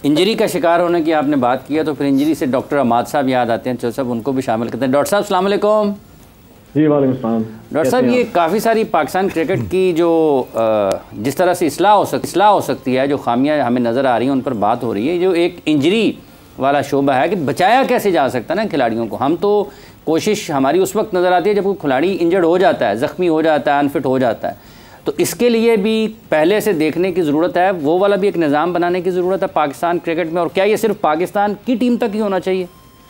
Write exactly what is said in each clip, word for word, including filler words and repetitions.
Injury का शिकार होने की आपने बात किया तो फिर इंजरी से डॉक्टर अमाद साहब याद आते हैं, चलो साहब उनको भी शामिल करते हैं। डॉक्टर साहब अस्सलाम वालेकुम। जी वालेकुम सलाम। डॉक्टर साहब ये काफ़ी सारी पाकिस्तान क्रिकेट की जो जिस तरह से इस्लाह हो सकती इस्लाह हो सकती है, जो खामियां हमें नज़र आ रही हैं उन पर बात हो रही है। जो एक इंजरी वाला शोबा है कि बचाया कैसे जा सकता है ना खिलाड़ियों को। हम तो कोशिश हमारी उस वक्त नज़र आती है जब कोई खिलाड़ी इंजर्ड हो जाता है, ज़ख्मी हो जाता है, अनफिट हो जाता है, तो इसके लिए भी पहले से देखने की ज़रूरत है, वो वाला भी एक निज़ाम बनाने की ज़रूरत है पाकिस्तान क्रिकेट में। और क्या ये सिर्फ पाकिस्तान की टीम तक ही होना चाहिए?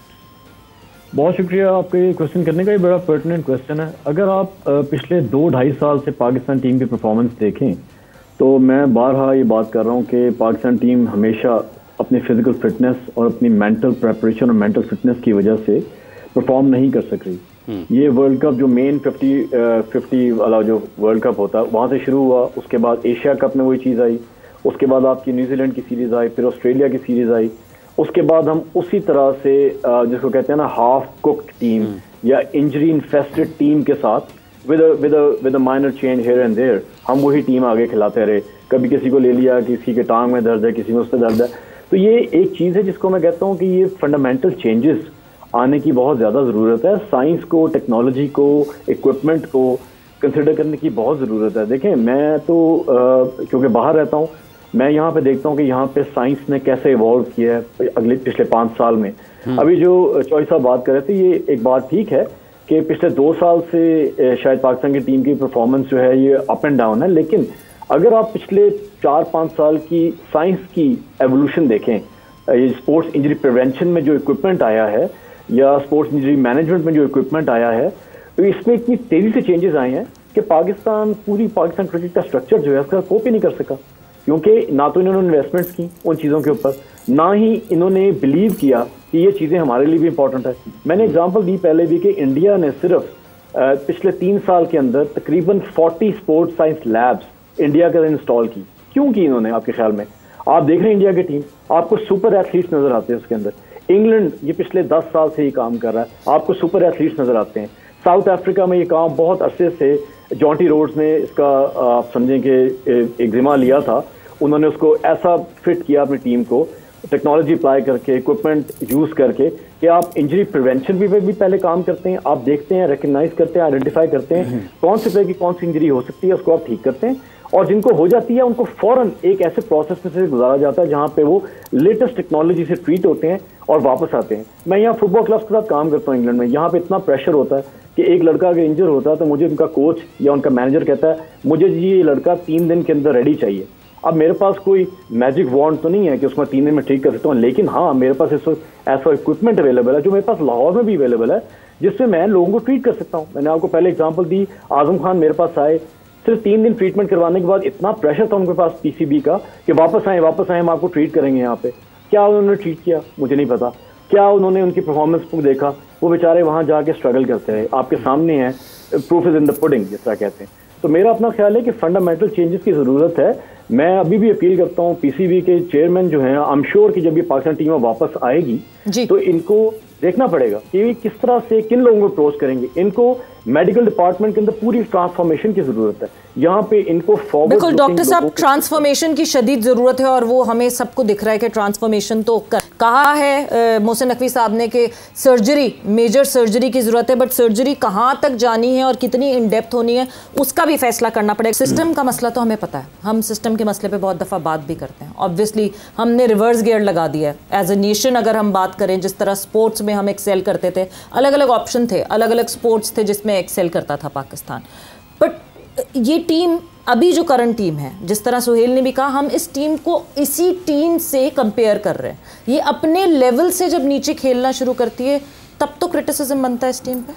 बहुत शुक्रिया आपका ये क्वेश्चन करने का, ये बड़ा पर्टिनेंट क्वेश्चन है। अगर आप पिछले दो ढाई साल से पाकिस्तान टीम की परफॉर्मेंस देखें तो मैं बारहा ये बात कर रहा हूँ कि पाकिस्तान टीम हमेशा अपनी फिजिकल फिटनेस और अपनी मेंटल प्रेपरेशन और मेंटल फिटनेस की वजह से परफॉर्म नहीं कर सक रही। ये वर्ल्ड कप जो मेन फिफ्टी फिफ्टी वाला जो वर्ल्ड कप होता है वहाँ से शुरू हुआ, उसके बाद एशिया कप में वही चीज़ आई, उसके बाद आपकी न्यूजीलैंड की सीरीज़ आई, फिर ऑस्ट्रेलिया की सीरीज़ आई, उसके बाद हम उसी तरह से जिसको कहते हैं ना हाफ कुक्ड टीम या इंजरी इन्फेस्टेड टीम के साथ with with with a minor change here and there हम वही टीम आगे खिलाते रहे। कभी किसी को ले लिया, किसी के टांग में दर्द है, किसी में उस पर दर्द है। तो ये एक चीज़ है जिसको मैं कहता हूँ कि ये फंडामेंटल चेंजेस आने की बहुत ज़्यादा ज़रूरत है। साइंस को, टेक्नोलॉजी को, इक्विपमेंट को कंसिडर करने की बहुत ज़रूरत है। देखें मैं तो आ, क्योंकि बाहर रहता हूँ, मैं यहाँ पे देखता हूँ कि यहाँ पे साइंस ने कैसे इवॉल्व किया है अगले पिछले पाँच साल में। अभी जो चौधरी साहब बात कर रहे थे, ये एक बात ठीक है कि पिछले दो साल से शायद पाकिस्तान की टीम की परफॉर्मेंस जो है ये अप एंड डाउन है, लेकिन अगर आप पिछले चार पाँच साल की साइंस की एवोल्यूशन देखें, ये स्पोर्ट्स इंजरी प्रिवेंशन में जो इक्विपमेंट आया है या स्पोर्ट्स इंजरी मैनेजमेंट में जो इक्विपमेंट आया है, तो इसमें इतनी तेज़ी से चेंजेस आए हैं कि पाकिस्तान पूरी पाकिस्तान क्रिकेट का स्ट्रक्चर जो है उसका कोप ही नहीं कर सका, क्योंकि ना तो इन्होंने इन्वेस्टमेंट्स की उन चीज़ों के ऊपर, ना ही इन्होंने बिलीव किया कि ये चीज़ें हमारे लिए भी इंपॉर्टेंट है। मैंने एग्जांपल दी पहले भी कि इंडिया ने सिर्फ पिछले तीन साल के अंदर तकरीबन चालीस स्पोर्ट्स साइंस लैब्स इंडिया के इंस्टॉल की। क्यों की इन्होंने? आपके ख्याल में आप देख रहे हैं इंडिया की टीम, आपको सुपर एथलीट्स नज़र आते हैं उसके अंदर। इंग्लैंड ये पिछले दस साल से ये काम कर रहा है, आपको सुपर एथलीट्स नज़र आते हैं। साउथ अफ्रीका में ये काम बहुत अरसे से जॉन्टी रोड्स ने इसका आप समझें कि एक जिम्मा लिया था, उन्होंने उसको ऐसा फिट किया अपनी टीम को टेक्नोलॉजी अप्लाई करके, इक्विपमेंट यूज़ करके कि आप इंजरी प्रिवेंशन भी भी पहले काम करते हैं, आप देखते हैं, रिकग्नाइज करते हैं, आइडेंटिफाई करते हैं कौन से प्लेयर की कौन सी इंजरी हो सकती है, उसको आप ठीक करते हैं, और जिनको हो जाती है उनको फौरन एक ऐसे प्रोसेस में से गुजारा जाता है जहाँ पे वो लेटेस्ट टेक्नोलॉजी से ट्रीट होते हैं और वापस आते हैं। मैं यहाँ फुटबॉल क्लब्स के साथ काम करता हूँ इंग्लैंड में, यहाँ पे इतना प्रेशर होता है कि एक लड़का अगर इंजर होता है तो मुझे उनका कोच या उनका मैनेजर कहता है मुझे ये लड़का तीन दिन के अंदर रेडी चाहिए। अब मेरे पास कोई मैजिक वॉन्ड तो नहीं है कि उसमें तीन दिन में ठीक कर सकता हूँ, लेकिन हाँ मेरे पास इस वक्त ऐसा इक्विपमेंट अवेलेबल है जो मेरे पास लाहौर में भी अवेलेबल है, जिससे मैं लोगों को ट्रीट कर सकता हूँ। मैंने आपको पहले एग्जांपल दी, आजम खान मेरे पास आए, सिर्फ तीन दिन ट्रीटमेंट करवाने के बाद इतना प्रेशर था उनके पास पीसीबी का कि वापस आए वापस आए हम आपको ट्रीट करेंगे यहाँ पे। क्या उन्होंने ट्रीट किया मुझे नहीं पता, क्या उन्होंने उनकी परफॉर्मेंस को देखा? वो बेचारे वहाँ जाके स्ट्रगल करते हैं, आपके सामने है, proof is in the pudding जिस तरह कहते हैं। तो मेरा अपना ख्याल है कि फंडामेंटल चेंजेस की ज़रूरत है। मैं अभी भी अपील करता हूँ पीसीबी के चेयरमैन जो हैं, आई एम श्योर कि जब ये पाकिस्तान टीम वापस आएगी तो इनको देखना पड़ेगा कि किस तरह से किन लोगों को अप्रोच करेंगे। इनको मेडिकल डिपार्टमेंट के अंदर पूरी ट्रांसफॉर्मेशन की जरूरत है, यहाँ पे इनको फॉरवर्ड। बिल्कुल डॉक्टर साहब, ट्रांसफॉर्मेशन की शदीद जरूरत है और वो हमें सबको दिख रहा है कि ट्रांसफॉर्मेशन तो कर, कहा है मोहसिन नकवी साहब ने कि सर्जरी, मेजर सर्जरी की जरूरत है, बट सर्जरी कहाँ तक जानी है और कितनी इन डेप्थ होनी है उसका भी फैसला करना पड़ेगा। सिस्टम का मसला तो हमें पता है, हम सिस्टम के मसले पे बहुत दफ़ा बात भी करते हैं। ऑब्वियसली हमने रिवर्स गियर लगा दिया है एज ए नेशन। अगर हम बात करें जिस तरह स्पोर्ट्स में हम एक्सेल करते थे, अलग अलग ऑप्शन थे, अलग अलग स्पोर्ट्स थे जिसमें एक्सेल करता था पाकिस्तान, बट ये टीम अभी जो करंट टीम है, जिस तरह सुहेल ने भी कहा, हम इस टीम को इसी टीम से कंपेयर कर रहे हैं। ये अपने लेवल से जब नीचे खेलना शुरू करती है तब तो क्रिटिसिज्म बनता है इस टीम पे।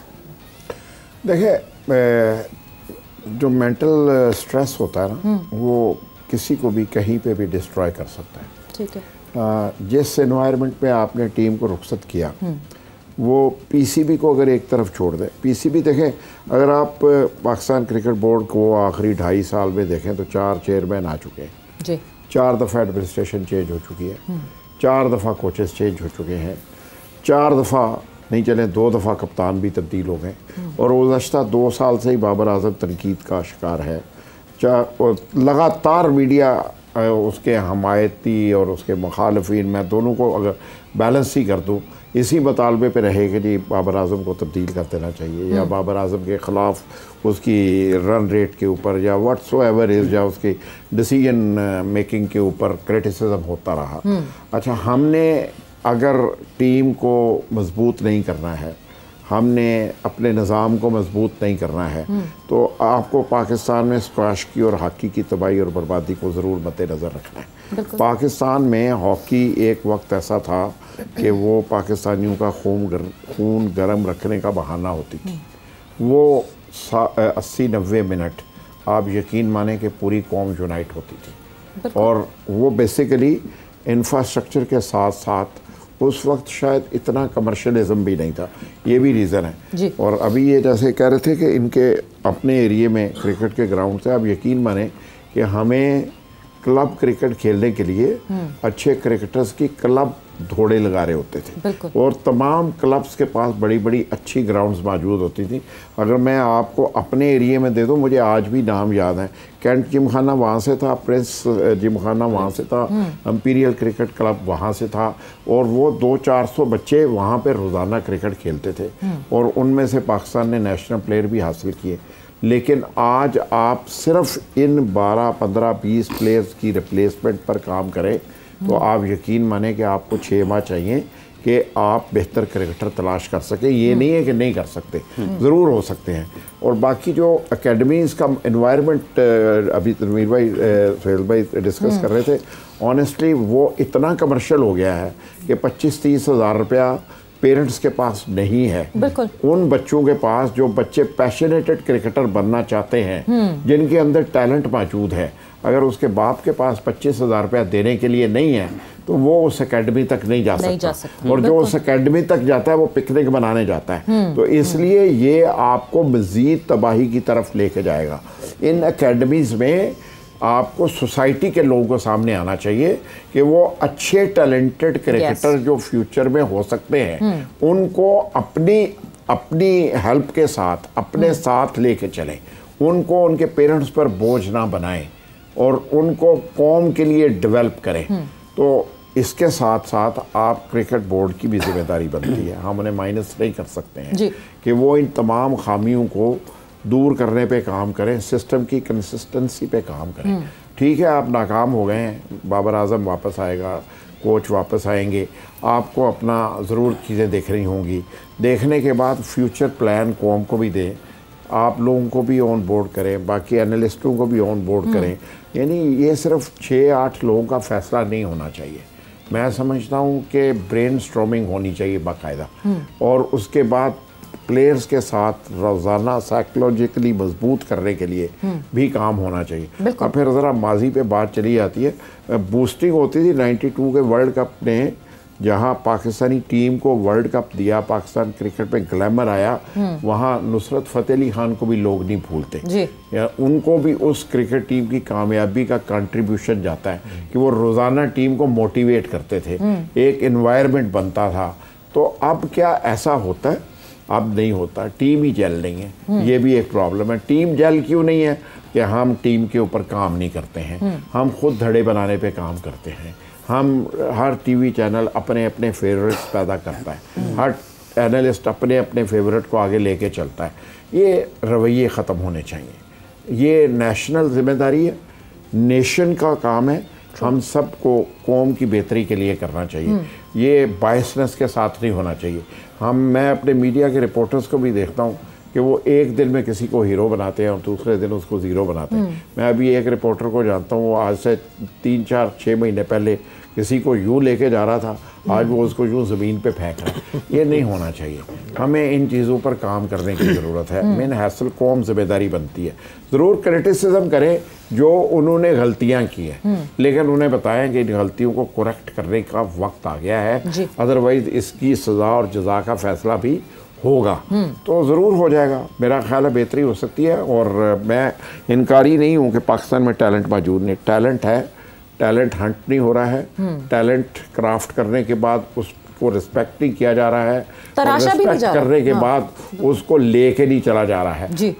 देखिए जो मेंटल स्ट्रेस होता है ना, वो किसी को भी कहीं पे भी डिस्ट्रॉय कर सकता है। ठीक है। जिस एनवायरनमेंट में आपने टीम को रुखसत किया, वो पीसीबी को अगर एक तरफ छोड़ दें, पीसीबी देखें, अगर आप पाकिस्तान क्रिकेट बोर्ड को आखिरी ढाई साल में देखें तो चार चेयरमैन आ चुके हैं जी, चार दफ़ा एडमिनिस्ट्रेशन चेंज हो चुकी है, चार दफ़ा कोचेस चेंज हो चुके हैं, चार दफ़ा नहीं चले दो दफ़ा कप्तान भी तब्दील हो गए, और गुज़श्ता दो साल से ही बाबर आजम तनकीद का शिकार है। चार लगातार मीडिया उसके हमायती और उसके मुखालफिन, मैं दोनों को अगर बैलेंस ही कर दूँ, इसी मतालबे पे रहे कि जी बाबर आजम को तब्दील कर देना चाहिए, या बाबर आजम के ख़िलाफ़ उसकी रन रेट के ऊपर या व्हाट्सो एवर इज़ या उसकी डिसीजन मेकिंग के ऊपर क्रिटिसिज्म होता रहा। अच्छा, हमने अगर टीम को मजबूत नहीं करना है, हमने अपने निज़ाम को मजबूत नहीं करना है, तो आपको पाकिस्तान में स्क्वाश की और हॉकी की तबाही और बर्बादी को ज़रूर मद्देनज़र रखना है। पाकिस्तान में हॉकी एक वक्त ऐसा था कि वो पाकिस्तानियों का खून गर, खून गर्म रखने का बहाना होती थी। वो अस्सी नब्बे मिनट आप यकीन माने कि पूरी कौम यूनाइट होती थी, और वो बेसिकली इंफ्रास्ट्रक्चर के साथ साथ उस वक्त शायद इतना कमर्शलिज्म भी नहीं था, ये भी रीज़न है। और अभी ये जैसे कह रहे थे कि इनके अपने एरिए में क्रिकेट के ग्राउंड से, आप यकीन माने कि हमें क्लब क्रिकेट खेलने के लिए अच्छे क्रिकेटर्स की क्लब धोड़े लगा रहे होते थे, और तमाम क्लब्स के पास बड़ी बड़ी अच्छी ग्राउंड्स मौजूद होती थी। अगर मैं आपको अपने एरिए में दे दूं, मुझे आज भी नाम याद है, कैंट जिमखाना वहाँ से था, प्रिंस जिमखाना वहाँ से था, इंपीरियल क्रिकेट क्लब वहाँ से था, और वो दो चार सौ बच्चे वहाँ पे रोज़ाना क्रिकेट खेलते थे, और उनमें से पाकिस्तान ने नेशनल प्लेयर भी हासिल किए। लेकिन आज आप सिर्फ इन बारह पंद्रह बीस प्लेयर्स की रिप्लेसमेंट पर काम करें तो आप यकीन माने कि आपको छः माह चाहिए कि आप बेहतर क्रिकेटर तलाश कर सकें। ये नहीं है कि नहीं कर सकते, ज़रूर हो सकते हैं। और बाकी जो एकेडमीज़ का एनवायरनमेंट अभी तनवीर भाई सोहेल भाई डिस्कस कर रहे थे, ऑनेस्टली वो इतना कमर्शियल हो गया है कि पच्चीस तीस हज़ार रुपया पेरेंट्स के पास नहीं है। उन बच्चों के पास जो बच्चे पैशनेटेड क्रिकेटर बनना चाहते हैं, जिनके अंदर टैलेंट मौजूद है, अगर उसके बाप के पास पच्चीस हज़ार रुपया देने के लिए नहीं है तो वो उस एकेडमी तक नहीं जा सकता, नहीं जा सकता। और जो उस एकेडमी तक जाता है वो पिकनिक बनाने जाता है। तो इसलिए ये आपको मज़ीद तबाही की तरफ लेके जाएगा। इन एकेडमीज़ में आपको सोसाइटी के लोगों को सामने आना चाहिए कि वो अच्छे टैलेंटेड क्रिकेटर yes. जो फ्यूचर में हो सकते हैं, उनको अपनी अपनी हेल्प के साथ अपने साथ लेके चलें, उनको उनके पेरेंट्स पर बोझ ना बनाएं और उनको कौम के लिए डेवलप करें। तो इसके साथ साथ आप क्रिकेट बोर्ड की भी जिम्मेदारी बनती है, हम उन्हें माइनस नहीं कर सकते हैं कि वो इन तमाम खामियों को दूर करने पे काम करें, सिस्टम की कंसिस्टेंसी पे काम करें। ठीक है, आप नाकाम हो गए हैं, बाबर आजम वापस आएगा, कोच वापस आएंगे, आपको अपना ज़रूर चीज़ें देख रही होंगी। देखने के बाद फ्यूचर प्लान कौम को भी दें, आप लोगों को भी ऑन बोर्ड करें, बाकी एनालिस्टों को भी ऑन बोर्ड करें। यानी ये सिर्फ छः आठ लोगों का फैसला नहीं होना चाहिए। मैं समझता हूँ कि ब्रेन स्ट्रॉमिंग होनी चाहिए बाकायदा, और उसके बाद प्लेयर्स के साथ रोज़ाना साइकोलॉजिकली मजबूत करने के लिए भी काम होना चाहिए। अब फिर ज़रा माजी पे बात चली जाती है, बूस्टिंग होती थी बानवे के वर्ल्ड कप ने, जहां पाकिस्तानी टीम को वर्ल्ड कप दिया, पाकिस्तान क्रिकेट पे ग्लैमर आया, वहां नुसरत फ़तेह अली खान को भी लोग नहीं भूलते, या उनको भी उस क्रिकेट टीम की कामयाबी का कंट्रीब्यूशन जाता है कि वो रोज़ाना टीम को मोटिवेट करते थे, एक एनवायरनमेंट बनता था। तो अब क्या ऐसा होता है? अब नहीं होता, टीम ही जल नहीं है। ये भी एक प्रॉब्लम है। टीम जल क्यों नहीं है? कि हम टीम के ऊपर काम नहीं करते हैं, हम खुद धड़े बनाने पे काम करते हैं। हम हर टीवी चैनल अपने अपने फेवरेट्स पैदा करता है, हर एनालिस्ट अपने अपने फेवरेट को आगे लेके चलता है। ये रवैये ख़त्म होने चाहिए। ये नेशनल जिम्मेदारी है, नेशन का काम है, हम सबको कौम की बेहतरी के लिए करना चाहिए। ये बायसनेस के साथ नहीं होना चाहिए। हम मैं अपने मीडिया के रिपोर्टर्स को भी देखता हूँ कि वो एक दिन में किसी को हीरो बनाते हैं और दूसरे दिन उसको ज़ीरो बनाते हैं। मैं अभी एक रिपोर्टर को जानता हूँ, वो आज से तीन चार छः महीने पहले किसी को यूँ लेके जा रहा था, आज वो उसको यूँ ज़मीन पे फेंक रहा है। ये नहीं होना चाहिए। हमें इन चीज़ों पर काम करने की ज़रूरत है। मेन हैसल कौम जिम्मेदारी बनती है। ज़रूर क्रिटिसिज्म करें जो उन्होंने गलतियाँ की हैं, लेकिन उन्हें बताएं कि इन गलतियों को करेक्ट करने का वक्त आ गया है, अदरवाइज़ इसकी सज़ा और जज़ा का फ़ैसला भी होगा। तो ज़रूर हो जाएगा, मेरा ख्याल है बेहतरी हो सकती है। और मैं इनकारी नहीं हूँ कि पाकिस्तान में टैलेंट मौजूद नहीं, टैलेंट है, टैलेंट हंट नहीं हो रहा है, टैलेंट क्राफ्ट करने के बाद उसको रिस्पेक्ट नहीं किया जा रहा है, रिस्पेक्ट करने के बाद उसको लेके नहीं चला जा रहा है।